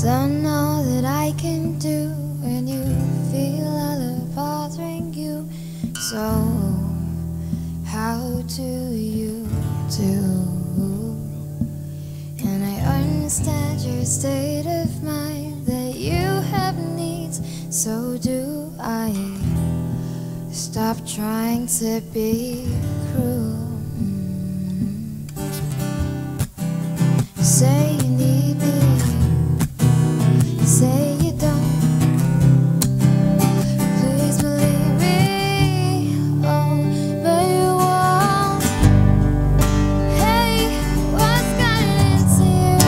Don't know that I can do when you feel all of bothering you. So how do you do? And I understand your state of mind, that you have needs, so do I. Stop trying to be cruel. Say you need me, say you don't. Please believe me, oh, but you won't. Hey, what's gotten into you?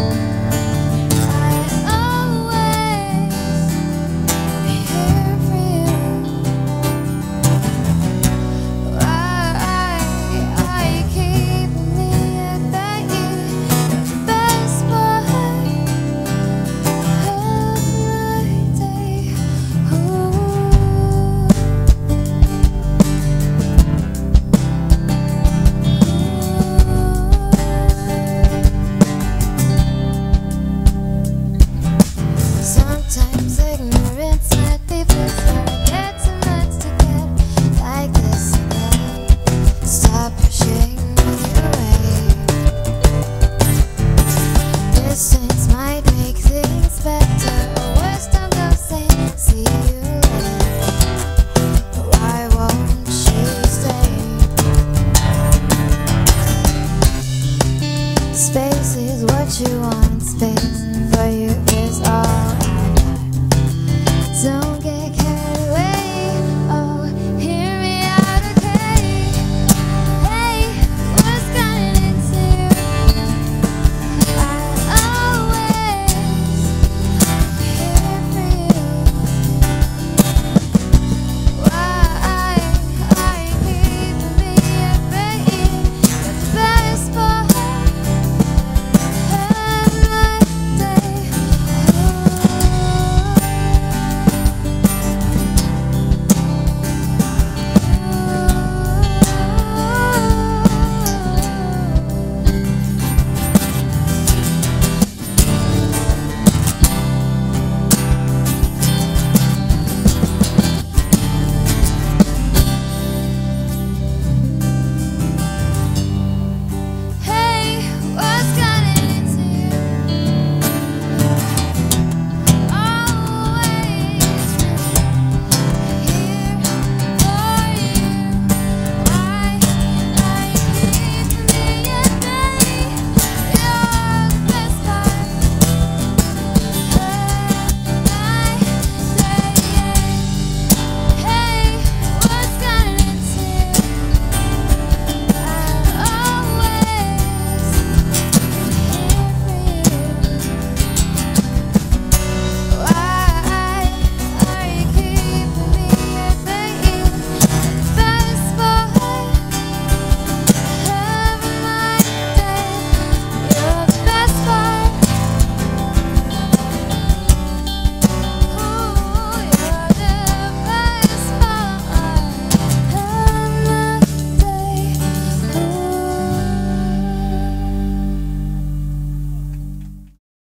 I always here for you. Why are you keeping me at bay? The best part of my day. Sometimes ignorance might be bliss, but I get too much to get like this and that. Stop pushing me away. Distance might make things better, or worse, I'm gonna say see you later. Why won't she stay? Space is what you want, space for you.